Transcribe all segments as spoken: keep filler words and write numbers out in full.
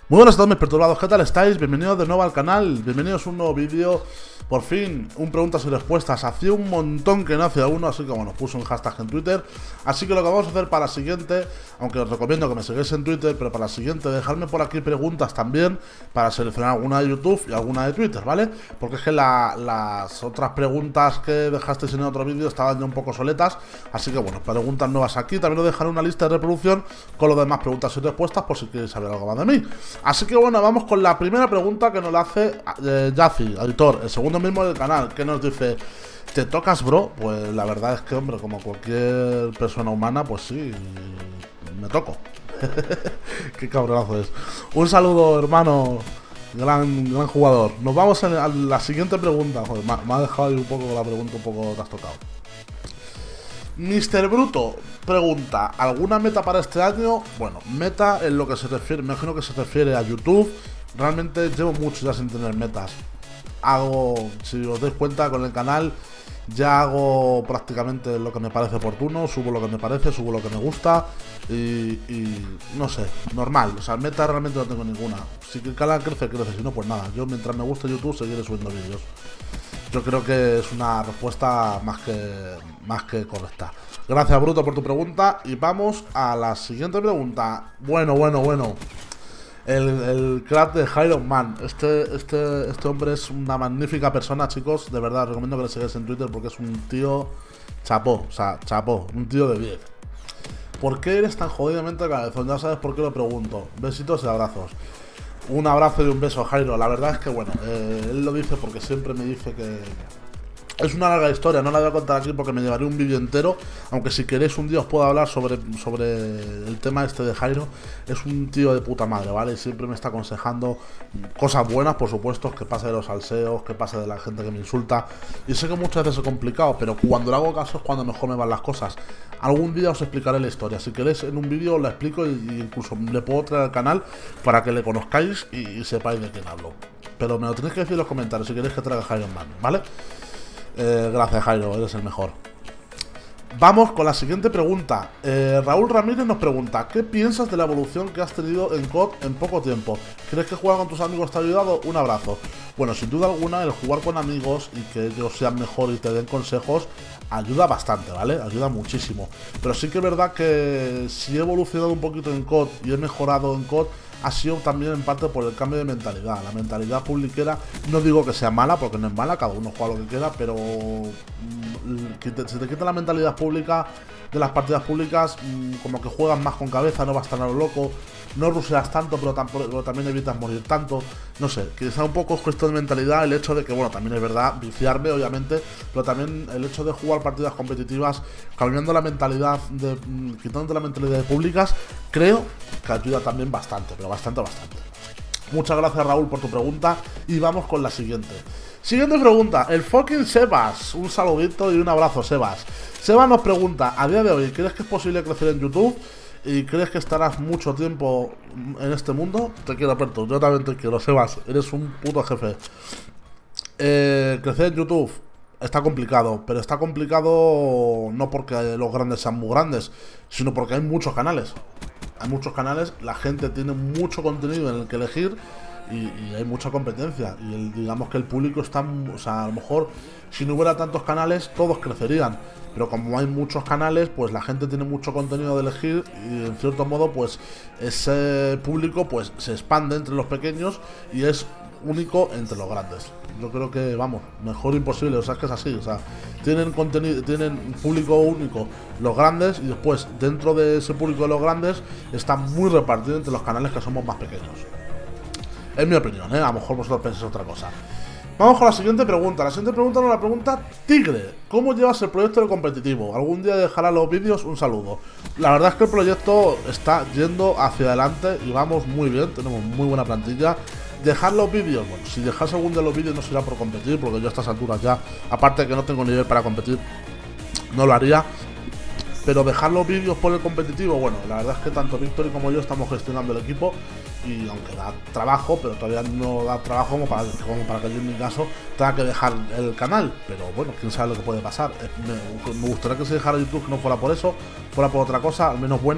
Muy buenas a todos mis perturbados, ¿qué tal estáis? Bienvenidos de nuevo al canal, bienvenidos a un nuevo vídeo. Por fin, un preguntas y respuestas. Hacía un montón que no hacía uno, así que bueno, puso un hashtag en Twitter. Así que lo que vamos a hacer para la siguiente, aunque os recomiendo que me sigáis en Twitter, pero para la siguiente dejadme por aquí preguntas también, para seleccionar alguna de YouTube y alguna de Twitter, ¿vale? Porque es que la, las otras preguntas que dejasteis en el otro vídeo estaban ya un poco soletas. Así que bueno, preguntas nuevas aquí. También os dejaré una lista de reproducción con los demás preguntas y respuestas, por si queréis saber algo más de mí. Así que bueno, vamos con la primera pregunta que nos la hace eh, Yazi, editor, el segundo mismo del canal, que nos dice: ¿te tocas, bro? Pues la verdad es que, hombre, como cualquier persona humana, pues sí, me toco. Qué cabronazo es. Un saludo, hermano, gran, gran jugador. Nos vamos a la siguiente pregunta. Joder, me, me ha dejado ahí un poco la pregunta, un poco trastocado. mister Bruto pregunta: ¿alguna meta para este año? Bueno, meta en lo que se refiere, me imagino que se refiere a YouTube. Realmente llevo mucho ya sin tener metas. Hago, si os dais cuenta, con el canal ya hago prácticamente lo que me parece oportuno, subo lo que me parece, subo lo que me gusta y, y no sé, normal. O sea, meta realmente no tengo ninguna. Si el canal crece, crece, si no, pues nada. Yo, mientras me guste YouTube, seguiré subiendo vídeos. Yo creo que es una respuesta más que, más que correcta. Gracias, Bruto, por tu pregunta. Y vamos a la siguiente pregunta. Bueno, bueno, bueno. El, el crack de Iron Man. Este, este, este hombre es una magnífica persona, chicos. De verdad, os recomiendo que le sigáis en Twitter porque es un tío chapó. O sea, chapó. Un tío de diez. ¿Por qué eres tan jodidamente cabezón? Ya sabes por qué lo pregunto. Besitos y abrazos. Un abrazo y un beso, Jairo. La verdad es que, bueno, eh, él lo dice porque siempre me dice que... Es una larga historia, no la voy a contar aquí porque me llevaré un vídeo entero. Aunque si queréis un día os puedo hablar sobre, sobre el tema este de Jairo. Es un tío de puta madre, ¿vale? Y siempre me está aconsejando cosas buenas, por supuesto. Que pase de los salseos, que pase de la gente que me insulta. Y sé que muchas veces es complicado, pero cuando le hago caso es cuando mejor me van las cosas. Algún día os explicaré la historia. Si queréis en un vídeo os la explico y, y incluso le puedo traer al canal para que le conozcáis y, y sepáis de quién hablo. Pero me lo tenéis que decir en los comentarios si queréis que traiga Iron Man, ¿vale? Eh, gracias, Jairo, eres el mejor. Vamos con la siguiente pregunta. eh, Raúl Ramírez nos pregunta: ¿qué piensas de la evolución que has tenido en C O D en poco tiempo? ¿Crees que jugar con tus amigos te ha ayudado? Un abrazo. Bueno, sin duda alguna, el jugar con amigos y que ellos sean mejor y te den consejos ayuda bastante, ¿vale? Ayuda muchísimo. Pero sí que es verdad que si he evolucionado un poquito en C O D y he mejorado en C O D, ha sido también en parte por el cambio de mentalidad. La mentalidad publiquera, no digo que sea mala, porque no es mala, cada uno juega lo que quiera, pero si te, si te quita la mentalidad pública de las partidas públicas, como que juegas más con cabeza, no vas tan a lo loco, no ruseas tanto, pero, tampoco, pero también evitas morir tanto. No sé, quizá un poco es cuestión de mentalidad, el hecho de que, bueno, también es verdad, viciarme obviamente, pero también el hecho de jugar partidas competitivas, cambiando la mentalidad, de, quitando la mentalidad de públicas, creo que ayuda también bastante, pero bastante, bastante. Muchas gracias, Raúl, por tu pregunta y vamos con la siguiente. Siguiente pregunta, el fucking Sebas. Un saludito y un abrazo, Sebas. Sebas nos pregunta: a día de hoy, ¿crees que es posible crecer en YouTube? ¿Y crees que estarás mucho tiempo en este mundo? Te quiero, Alberto, yo también te quiero, Sebas, eres un puto jefe. eh, Crecer en YouTube está complicado, pero está complicado no porque los grandes sean muy grandes, sino porque hay muchos canales. Hay muchos canales, la gente tiene mucho contenido en el que elegir y, y hay mucha competencia. Y el, digamos que el público está, o sea, a lo mejor si no hubiera tantos canales todos crecerían. Pero como hay muchos canales, pues la gente tiene mucho contenido de elegir y en cierto modo pues ese público pues se expande entre los pequeños y es único entre los grandes. Yo creo que, vamos, mejor imposible, o sea, es que es así, o sea, tienen contenido, tienen público único los grandes y después dentro de ese público de los grandes está muy repartido entre los canales que somos más pequeños. Es mi opinión, ¿eh? A lo mejor vosotros pensáis otra cosa. Vamos con la siguiente pregunta. La siguiente pregunta nos la pregunta Tigre: ¿cómo llevas el proyecto del competitivo? ¿Algún día dejará los vídeos? Un saludo. La verdad es que el proyecto está yendo hacia adelante y vamos muy bien, tenemos muy buena plantilla. Dejar los vídeos, bueno, si dejas algún de los vídeos no será por competir, porque yo a estas alturas ya, aparte de que no tengo nivel para competir, no lo haría. Pero dejar los vídeos por el competitivo, bueno, la verdad es que tanto Victory como yo estamos gestionando el equipo y aunque da trabajo, pero todavía no da trabajo como para, como para que yo en mi caso tenga que dejar el canal. Pero bueno, quién sabe lo que puede pasar. Me, me gustaría que se dejara YouTube, que no fuera por eso, fuera por otra cosa, al menos buena.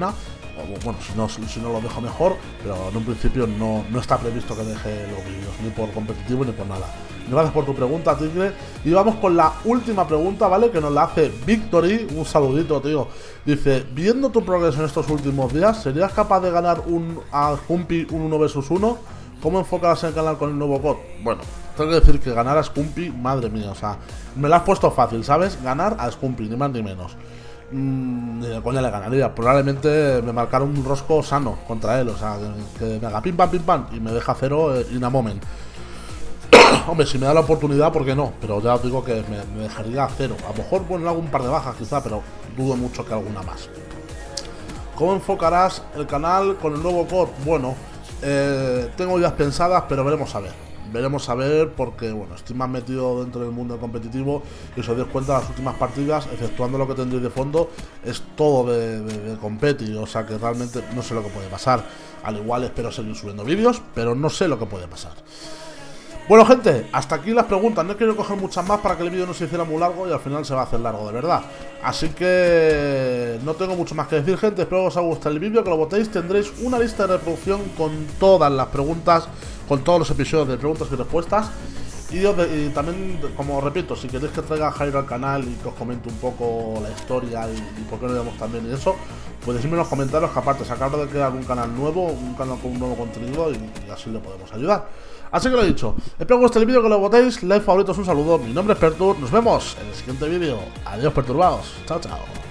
o, bueno, si no, si no lo dejo mejor, pero en un principio no, no está previsto que deje los vídeos, ni por competitivo ni por nada. Gracias por tu pregunta, Tigre. Y vamos con la última pregunta, ¿vale? Que nos la hace Victory. Un saludito, tío. Dice, viendo tu progreso en estos últimos días, ¿serías capaz de ganar un a Scumpy un uno versus uno? ¿Cómo enfocarás el canal con el nuevo bot? Bueno, tengo que decir que ganar a Scumpy, madre mía, o sea, me lo has puesto fácil, ¿sabes? Ganar a Scumpy, ni más ni menos. Mmm, ni de coña le ganaría. Probablemente me marcara un rosco sano contra él, o sea, que, que me haga pim pam pim pam y me deja cero eh, in a moment. Hombre, si me da la oportunidad, ¿por qué no? Pero ya os digo que me, me dejaría a cero. A lo mejor, bueno, hago un par de bajas quizá, pero dudo mucho que alguna más. ¿Cómo enfocarás el canal con el nuevo C O D? Bueno, eh, tengo ideas pensadas, pero veremos a ver. Veremos a ver porque, bueno, estoy más metido dentro del mundo competitivo y si os dais cuenta, las últimas partidas, exceptuando lo que tendréis de fondo, es todo de, de, de competi, o sea que realmente no sé lo que puede pasar. Al igual espero seguir subiendo vídeos, pero no sé lo que puede pasar. Bueno, gente, hasta aquí las preguntas. No quiero coger muchas más para que el vídeo no se hiciera muy largo y al final se va a hacer largo, de verdad. Así que no tengo mucho más que decir, gente. Espero que os haya gustado el vídeo, que lo votéis. Tendréis una lista de reproducción con todas las preguntas, con todos los episodios de preguntas y respuestas. Y, os de, y también, como os repito, si queréis que traiga a Jairo al canal y que os comente un poco la historia y, y por qué no llevamos también y eso, pues decidme en los comentarios, que aparte se acaba de crear un canal nuevo, un canal con un nuevo contenido y, y así le podemos ayudar. Así que lo he dicho, espero que os guste el vídeo, que lo votéis, like, favoritos, un saludo, mi nombre es Pertur, nos vemos en el siguiente vídeo, adiós perturbados, chao chao.